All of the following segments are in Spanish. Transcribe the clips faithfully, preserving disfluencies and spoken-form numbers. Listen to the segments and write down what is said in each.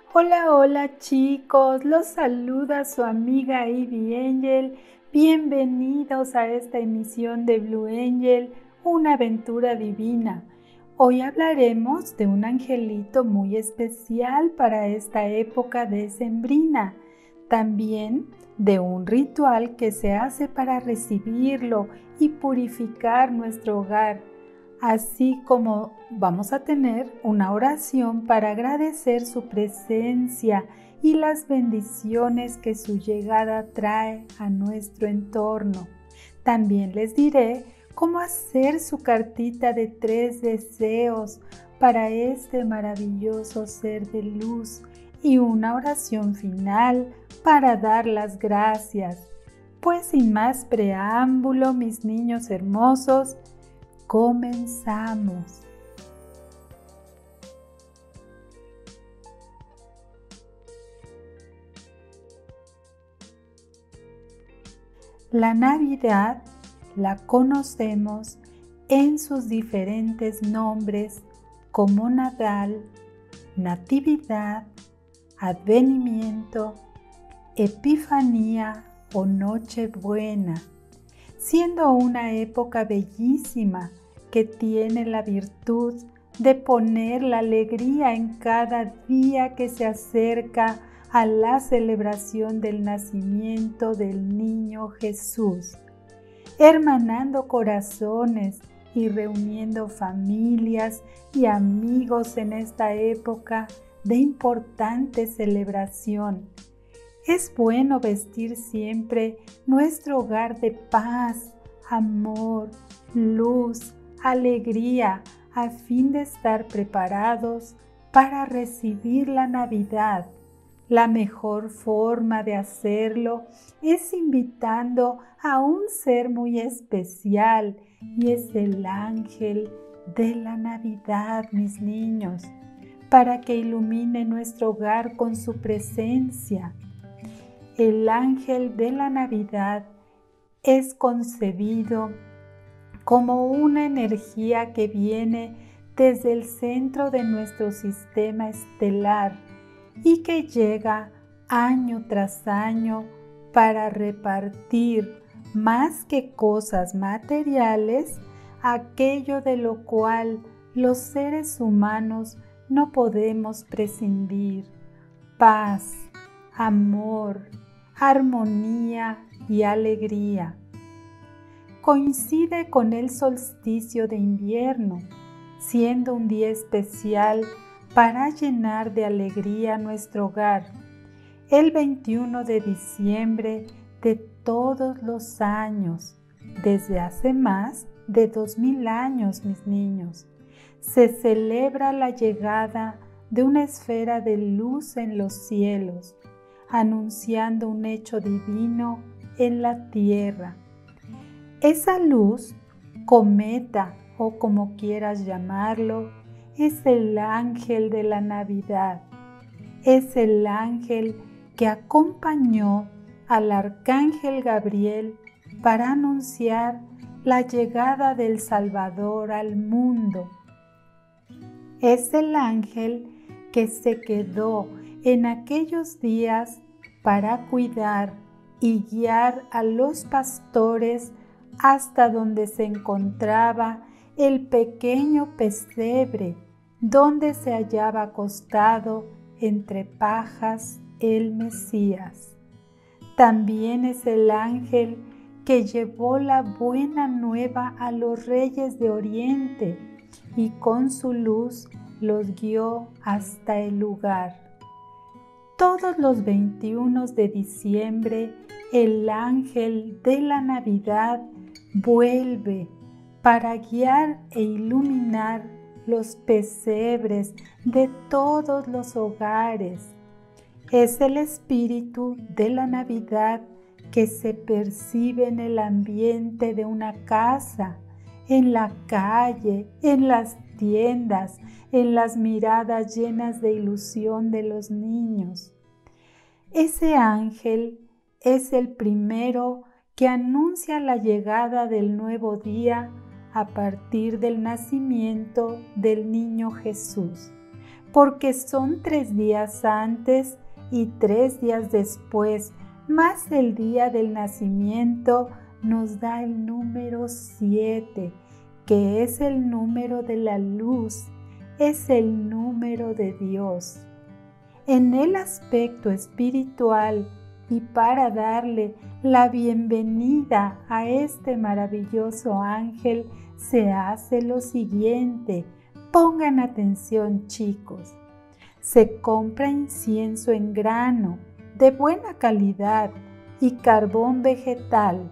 Hola, hola chicos, los saluda su amiga Ivy Angel. Bienvenidos a esta emisión de Blue Angel, una aventura divina. Hoy hablaremos de un angelito muy especial para esta época decembrina. También de un ritual que se hace para recibirlo y purificar nuestro hogar. Así como vamos a tener una oración para agradecer su presencia y las bendiciones que su llegada trae a nuestro entorno. También les diré cómo hacer su cartita de tres deseos para este maravilloso ser de luz y una oración final para dar las gracias. Pues sin más preámbulo, mis niños hermosos, comenzamos. La Navidad la conocemos en sus diferentes nombres como Nadal, Natividad, Advenimiento, Epifanía o Nochebuena, siendo una época bellísima que tiene la virtud de poner la alegría en cada día que se acerca a la celebración del nacimiento del niño Jesús, hermanando corazones y reuniendo familias y amigos en esta época de importante celebración. Es bueno vestir siempre nuestro hogar de paz, amor, luz, alegría, a fin de estar preparados para recibir la Navidad. La mejor forma de hacerlo es invitando a un ser muy especial, y es el ángel de la Navidad, mis niños, para que ilumine nuestro hogar con su presencia. El ángel de la Navidad es concebido como una energía que viene desde el centro de nuestro sistema estelar y que llega año tras año para repartir, más que cosas materiales, aquello de lo cual los seres humanos no podemos prescindir: paz, amor, armonía y alegría. Coincide con el solsticio de invierno, siendo un día especial para llenar de alegría nuestro hogar, el veintiuno de diciembre de todos los años, desde hace más de dos mil años, mis niños, se celebra la llegada de una esfera de luz en los cielos, anunciando un hecho divino en la tierra. Esa luz, cometa o como quieras llamarlo, es el ángel de la Navidad. Es el ángel que acompañó al arcángel Gabriel para anunciar la llegada del Salvador al mundo. Es el ángel que se quedó en aquellos días para cuidar y guiar a los pastores hasta donde se encontraba el pequeño pesebre, donde se hallaba acostado entre pajas el Mesías. También es el ángel que llevó la buena nueva a los reyes de Oriente y con su luz los guió hasta el lugar. Todos los veintiuno de diciembre, el ángel de la Navidad vuelve para guiar e iluminar los pesebres de todos los hogares. Es el espíritu de la Navidad que se percibe en el ambiente de una casa, en la calle, en las tiendas, en las miradas llenas de ilusión de los niños. Ese ángel es el primero que anuncia la llegada del nuevo día a partir del nacimiento del niño Jesús, porque son tres días antes y tres días después, más el día del nacimiento, nos da el número siete, que es el número de la luz, es el número de Dios. En el aspecto espiritual y para darle la bienvenida a este maravilloso ángel, se hace lo siguiente. Pongan atención, chicos. Se compra incienso en grano de buena calidad y carbón vegetal.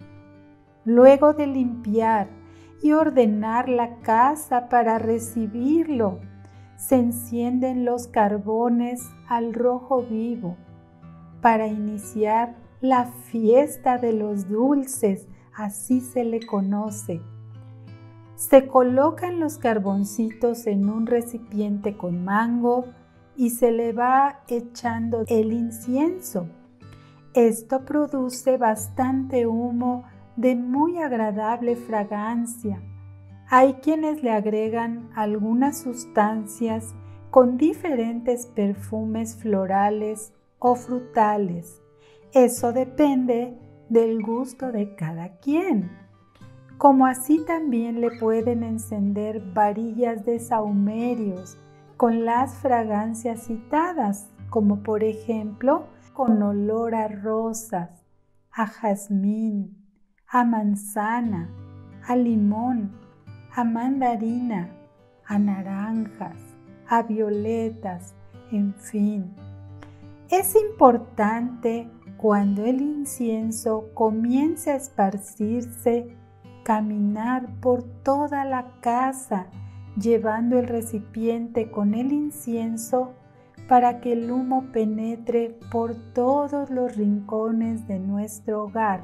Luego de limpiar y ordenar la casa para recibirlo, se encienden los carbones al rojo vivo para iniciar la fiesta de los dulces, así se le conoce. Se colocan los carboncitos en un recipiente con mango y se le va echando el incienso. Esto produce bastante humo de muy agradable fragancia. Hay quienes le agregan algunas sustancias con diferentes perfumes florales o frutales. Eso depende del gusto de cada quien. Como así también le pueden encender varillas de sahumerios con las fragancias citadas, como por ejemplo con olor a rosas, a jazmín, a manzana, a limón, a mandarina, a naranjas, a violetas, en fin. Es importante cuando el incienso comience a esparcirse, caminar por toda la casa llevando el recipiente con el incienso para que el humo penetre por todos los rincones de nuestro hogar.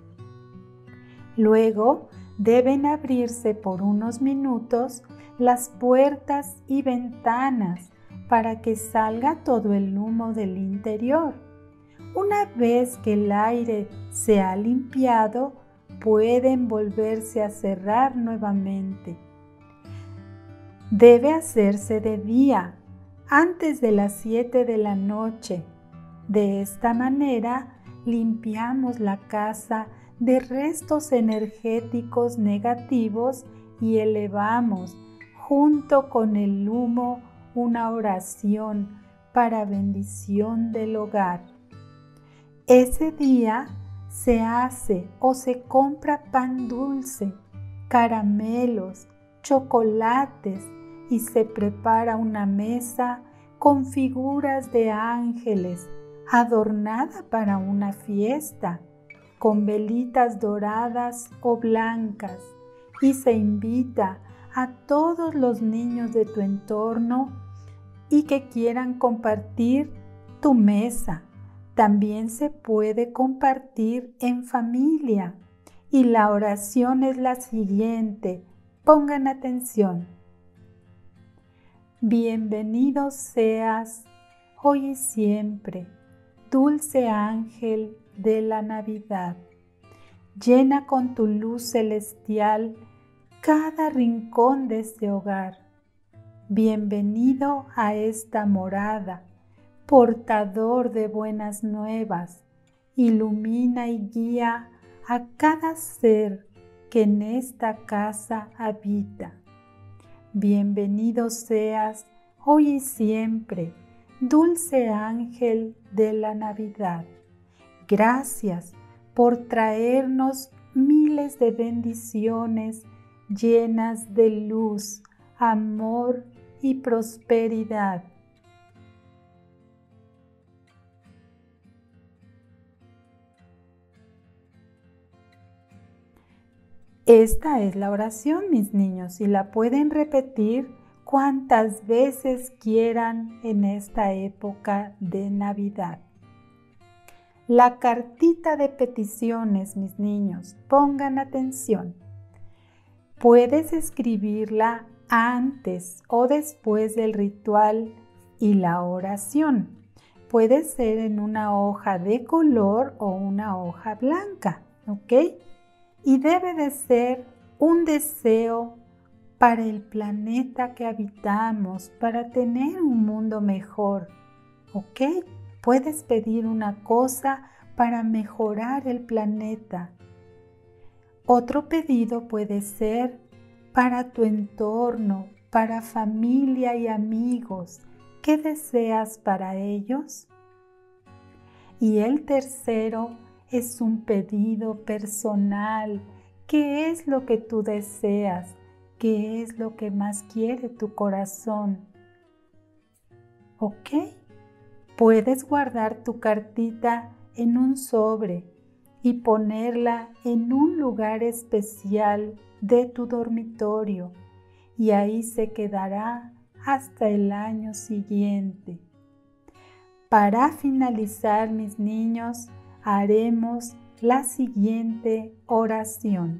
Luego deben abrirse por unos minutos las puertas y ventanas para que salga todo el humo del interior. Una vez que el aire se ha limpiado, pueden volverse a cerrar nuevamente. Debe hacerse de día, antes de las siete de la noche. De esta manera, limpiamos la casa de restos energéticos negativos y elevamos, junto con el humo, una oración para bendición del hogar. Ese día se hace o se compra pan dulce, caramelos, chocolates y se prepara una mesa con figuras de ángeles adornada para una fiesta, con velitas doradas o blancas, y se invita a todos los niños de tu entorno y que quieran compartir tu mesa. También se puede compartir en familia y la oración es la siguiente. Pongan atención. Bienvenido seas hoy y siempre, dulce ángel de la Navidad. Llena con tu luz celestial cada rincón de este hogar. Bienvenido a esta morada, portador de buenas nuevas. Ilumina y guía a cada ser que en esta casa habita. Bienvenido seas hoy y siempre, dulce ángel de la Navidad. Gracias por traernos miles de bendiciones llenas de luz, amor y prosperidad. Esta es la oración, mis niños, y la pueden repetir cuantas veces quieran en esta época de Navidad. La cartita de peticiones, mis niños, pongan atención. Puedes escribirla antes o después del ritual y la oración. Puede ser en una hoja de color o una hoja blanca, ¿ok? Y debe de ser un deseo para el planeta que habitamos, para tener un mundo mejor. ¿Ok? Puedes pedir una cosa para mejorar el planeta. Otro pedido puede ser para tu entorno, para familia y amigos. ¿Qué deseas para ellos? Y el tercero es un pedido personal. ¿Qué es lo que tú deseas? ¿Qué es lo que más quiere tu corazón? ¿Ok? Puedes guardar tu cartita en un sobre y ponerla en un lugar especial de tu dormitorio y ahí se quedará hasta el año siguiente. Para finalizar, mis niños, haremos la siguiente oración.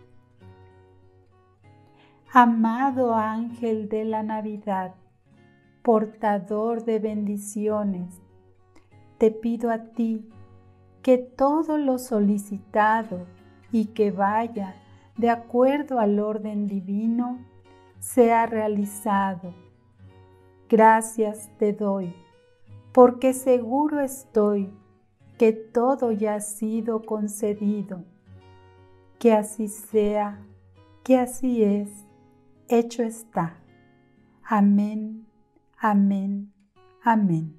Amado ángel de la Navidad, portador de bendiciones, te pido a ti que todo lo solicitado y que vaya de acuerdo al orden divino sea realizado. Gracias te doy, porque seguro estoy que todo ya ha sido concedido. Que así sea, que así es, hecho está. Amén, amén, amén.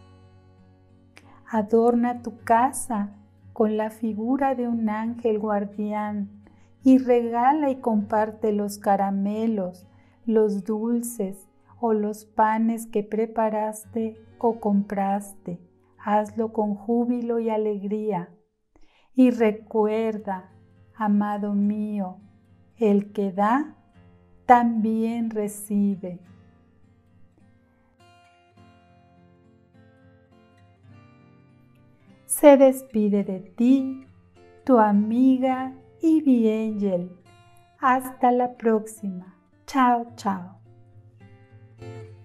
Adorna tu casa con la figura de un ángel guardián y regala y comparte los caramelos, los dulces o los panes que preparaste o compraste. Hazlo con júbilo y alegría. Y recuerda, amado mío, el que da, también recibe. Se despide de ti, tu amiga Ivy Angel. Hasta la próxima. Chao, chao.